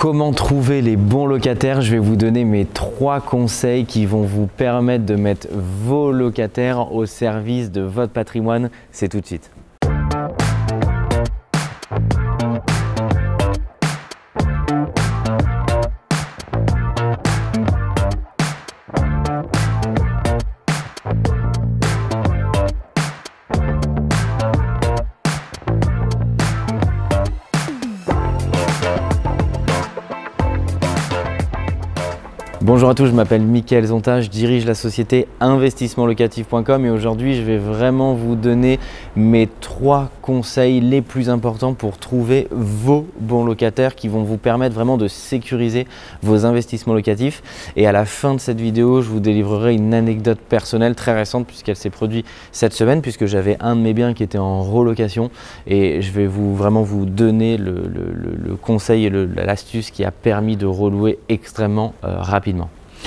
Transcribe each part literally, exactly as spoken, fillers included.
Comment trouver les bons locataires? Je vais vous donner mes trois conseils qui vont vous permettre de mettre vos locataires au service de votre patrimoine. C'est tout de suite. Bonjour à tous, je m'appelle Mickaël Zonta, je dirige la société investissement locatif point com et aujourd'hui je vais vraiment vous donner mes trois conseils les plus importants pour trouver vos bons locataires qui vont vous permettre vraiment de sécuriser vos investissements locatifs. Et à la fin de cette vidéo, je vous délivrerai une anecdote personnelle très récente puisqu'elle s'est produite cette semaine, puisque j'avais un de mes biens qui était en relocation et je vais vous vraiment vous donner le, le, le, le conseil et l'astuce qui a permis de relouer extrêmement euh, rapidement.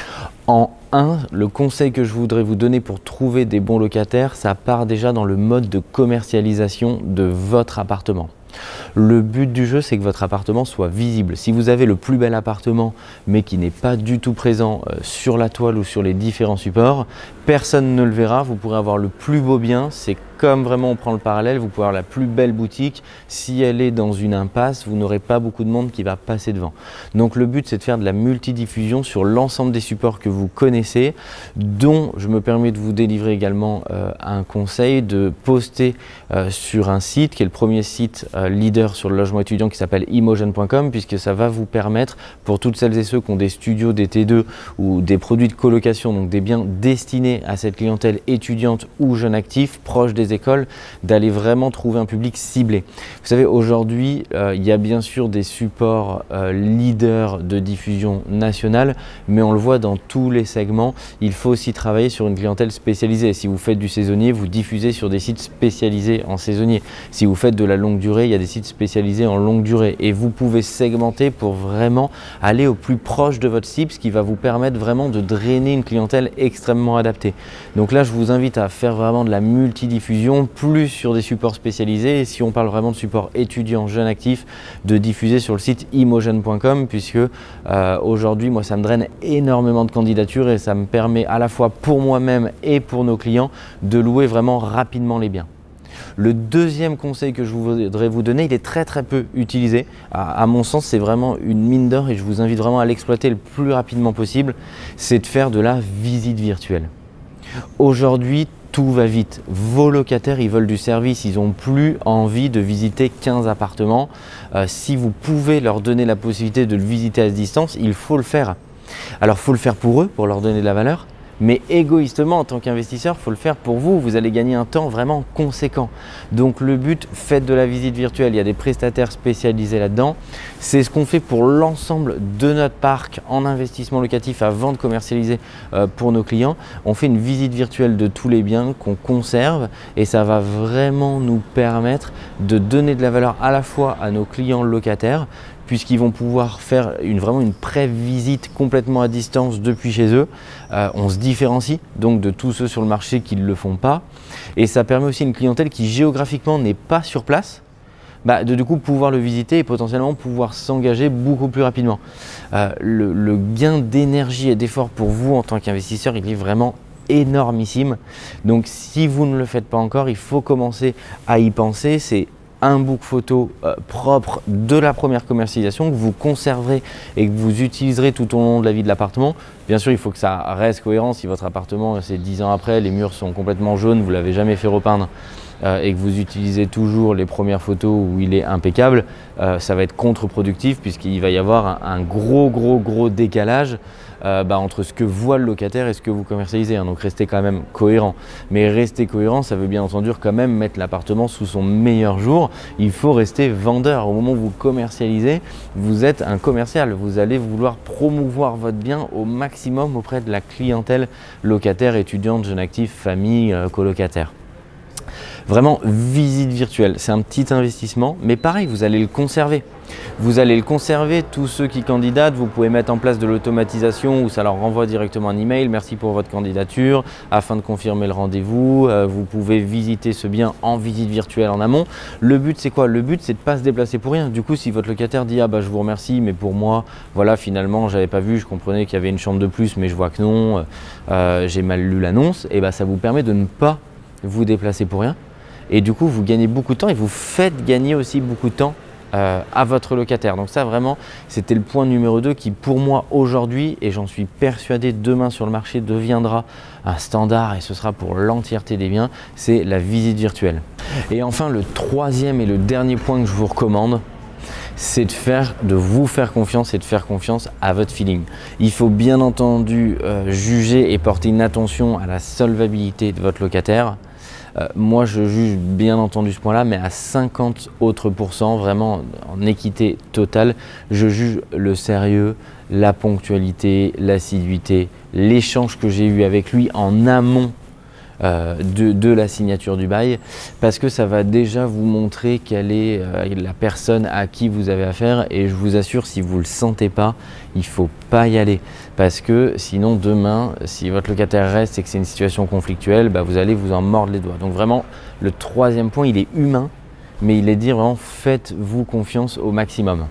En un, le conseil que je voudrais vous donner pour trouver des bons locataires, ça part déjà dans le mode de commercialisation de votre appartement. Le but du jeu, c'est que votre appartement soit visible. Si vous avez le plus bel appartement, mais qui n'est pas du tout présent euh, sur la toile ou sur les différents supports, personne ne le verra. Vous pourrez avoir le plus beau bien. C'est comme vraiment on prend le parallèle, vous pouvez avoir la plus belle boutique. Si elle est dans une impasse, vous n'aurez pas beaucoup de monde qui va passer devant. Donc le but, c'est de faire de la multidiffusion sur l'ensemble des supports que vous connaissez, dont je me permets de vous délivrer également euh, un conseil de poster euh, sur un site qui est le premier site euh, leader sur le logement étudiant qui s'appelle imogen point com, puisque ça va vous permettre, pour toutes celles et ceux qui ont des studios, des T deux ou des produits de colocation, donc des biens destinés à cette clientèle étudiante ou jeune actif proche des écoles, d'aller vraiment trouver un public ciblé. Vous savez, aujourd'hui, euh, il y a bien sûr des supports euh, leaders de diffusion nationale, mais on le voit dans tous les segments, il faut aussi travailler sur une clientèle spécialisée. Si vous faites du saisonnier, vous diffusez sur des sites spécialisés en saisonnier. Si vous faites de la longue durée, il y a des sites spécialisés en longue durée et vous pouvez segmenter pour vraiment aller au plus proche de votre cible, ce qui va vous permettre vraiment de drainer une clientèle extrêmement adaptée. Donc là, je vous invite à faire vraiment de la multidiffusion, plus sur des supports spécialisés, et si on parle vraiment de support étudiant, jeune actif, de diffuser sur le site imogen point com, puisque euh, aujourd'hui, moi, ça me draine énormément de candidatures et ça me permet à la fois pour moi-même et pour nos clients de louer vraiment rapidement les biens. Le deuxième conseil que je voudrais vous donner, il est très très peu utilisé. À, à mon sens, c'est vraiment une mine d'or et je vous invite vraiment à l'exploiter le plus rapidement possible. C'est de faire de la visite virtuelle. Aujourd'hui, tout va vite. Vos locataires, ils veulent du service, ils n'ont plus envie de visiter quinze appartements. Euh, si vous pouvez leur donner la possibilité de le visiter à distance, il faut le faire. Alors, il faut le faire pour eux, pour leur donner de la valeur. Mais égoïstement, en tant qu'investisseur, il faut le faire pour vous. Vous allez gagner un temps vraiment conséquent. Donc le but, faites de la visite virtuelle. Il y a des prestataires spécialisés là-dedans. C'est ce qu'on fait pour l'ensemble de notre parc en investissement locatif avant de commercialiser euh, pour nos clients. On fait une visite virtuelle de tous les biens qu'on conserve et ça va vraiment nous permettre de donner de la valeur à la fois à nos clients locataires, puisqu'ils vont pouvoir faire une, vraiment une pré-visite complètement à distance depuis chez eux. Euh, on se différencie donc de tous ceux sur le marché qui ne le font pas. Et ça permet aussi à une clientèle qui géographiquement n'est pas sur place, bah, de du coup pouvoir le visiter et potentiellement pouvoir s'engager beaucoup plus rapidement. Euh, le, le gain d'énergie et d'effort pour vous en tant qu'investisseur, il est vraiment énormissime. Donc si vous ne le faites pas encore, il faut commencer à y penser. C'est un book photo euh, propre de la première commercialisation que vous conserverez et que vous utiliserez tout au long de la vie de l'appartement. Bien sûr, il faut que ça reste cohérent. Si votre appartement, c'est dix ans après, les murs sont complètement jaunes, vous ne l'avez jamais fait repeindre euh, et que vous utilisez toujours les premières photos où il est impeccable, euh, ça va être contre-productif puisqu'il va y avoir un, un gros, gros, gros décalage Euh, bah, entre ce que voit le locataire et ce que vous commercialisez, hein. Donc restez quand même cohérent. Mais rester cohérent, ça veut bien entendu quand même mettre l'appartement sous son meilleur jour. Il faut rester vendeur. Au moment où vous commercialisez, vous êtes un commercial. Vous allez vouloir promouvoir votre bien au maximum auprès de la clientèle locataire, étudiante, jeune actif, famille, euh, colocataire. Vraiment, visite virtuelle, c'est un petit investissement, mais pareil, vous allez le conserver. Vous allez le conserver, tous ceux qui candidatent, vous pouvez mettre en place de l'automatisation où ça leur renvoie directement un email, merci pour votre candidature, afin de confirmer le rendez-vous. Euh, vous pouvez visiter ce bien en visite virtuelle en amont. Le but c'est quoi? Le but c'est de ne pas se déplacer pour rien. Du coup, si votre locataire dit ah bah je vous remercie, mais pour moi, voilà, finalement j'avais pas vu, je comprenais qu'il y avait une chambre de plus, mais je vois que non, euh, j'ai mal lu l'annonce, et bah ça vous permet de ne pas vous déplacer pour rien. Et du coup, vous gagnez beaucoup de temps et vous faites gagner aussi beaucoup de temps Euh, à votre locataire. Donc ça vraiment, c'était le point numéro deux qui pour moi aujourd'hui, et j'en suis persuadé demain sur le marché, deviendra un standard et ce sera pour l'entièreté des biens, c'est la visite virtuelle. Et enfin, le troisième et le dernier point que je vous recommande, c'est de, faire, de vous faire confiance et de faire confiance à votre feeling. Il faut bien entendu euh, juger et porter une attention à la solvabilité de votre locataire. Euh, moi, je juge bien entendu ce point-là, mais à cinquante autres pourcents, vraiment en équité totale, je juge le sérieux, la ponctualité, l'assiduité, l'échange que j'ai eu avec lui en amont euh, de, de la signature du bail, parce que ça va déjà vous montrer quelle est euh, la personne à qui vous avez affaire. Et je vous assure, si vous ne le sentez pas, il ne faut pas y aller, parce que sinon demain, si votre locataire reste et que c'est une situation conflictuelle, bah, vous allez vous en mordre les doigts. Donc vraiment, le troisième point, il est humain, mais il est dit vraiment, faites-vous confiance au maximum.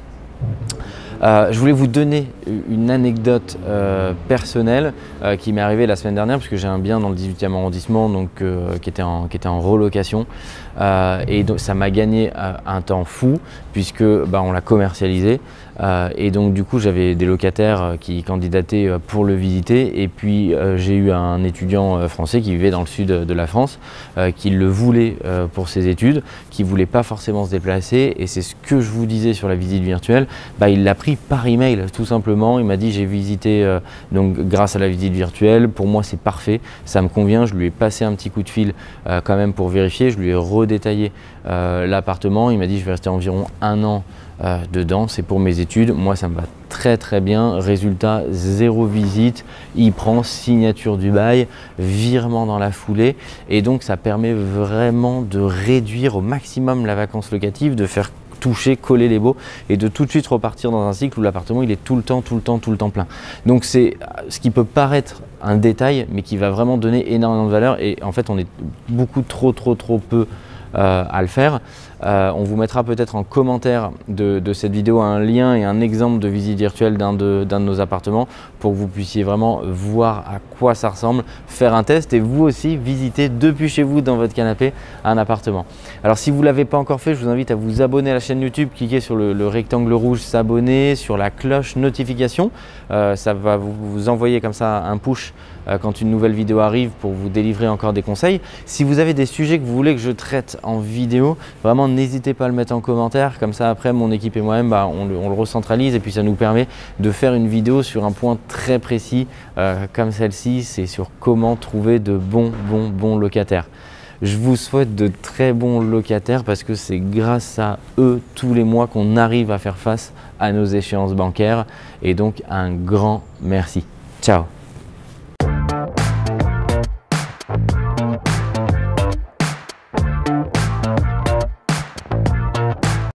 Euh, je voulais vous donner une anecdote euh, personnelle euh, qui m'est arrivée la semaine dernière, parce que j'ai un bien dans le dix-huitième arrondissement donc, euh, qui, était en, qui était en relocation, euh, et donc ça m'a gagné euh, un temps fou puisque bah, on l'a commercialisé, euh, et donc du coup j'avais des locataires qui candidataient pour le visiter, et puis euh, j'ai eu un étudiant français qui vivait dans le sud de la France euh, qui le voulait euh, pour ses études, qui ne voulait pas forcément se déplacer, et c'est ce que je vous disais sur la visite virtuelle, bah, il l'a pris par email tout simplement. Il m'a dit j'ai visité euh, donc grâce à la visite virtuelle, pour moi c'est parfait, ça me convient. Je lui ai passé un petit coup de fil euh, quand même pour vérifier, je lui ai redétaillé euh, l'appartement. Il m'a dit je vais rester environ un an euh, dedans, c'est pour mes études, moi ça me va très très bien. Résultat, zéro visite, il prend signature du bail, virement dans la foulée, et donc ça permet vraiment de réduire au maximum la vacance locative, de faire toucher, coller les baux et de tout de suite repartir dans un cycle où l'appartement il est tout le temps, tout le temps, tout le temps plein. Donc c'est ce qui peut paraître un détail, mais qui va vraiment donner énormément de valeur, et en fait on est beaucoup trop trop trop peu euh, à le faire. Euh, on vous mettra peut-être en commentaire de, de cette vidéo un lien et un exemple de visite virtuelle d'un de, d'un de nos appartements pour que vous puissiez vraiment voir à quoi ça ressemble, faire un test et vous aussi visiter depuis chez vous dans votre canapé un appartement. Alors si vous ne l'avez pas encore fait, je vous invite à vous abonner à la chaîne YouTube, cliquez sur le, le rectangle rouge s'abonner, sur la cloche notification, euh, ça va vous, vous envoyer comme ça un push euh, quand une nouvelle vidéo arrive pour vous délivrer encore des conseils. Si vous avez des sujets que vous voulez que je traite en vidéo, vraiment n'hésitez pas à le mettre en commentaire, comme ça après mon équipe et moi-même bah, on, le, on le recentralise, et puis ça nous permet de faire une vidéo sur un point très précis euh, comme celle-ci, c'est sur comment trouver de bons bons bons locataires. Je vous souhaite de très bons locataires, parce que c'est grâce à eux tous les mois qu'on arrive à faire face à nos échéances bancaires, et donc un grand merci. Ciao.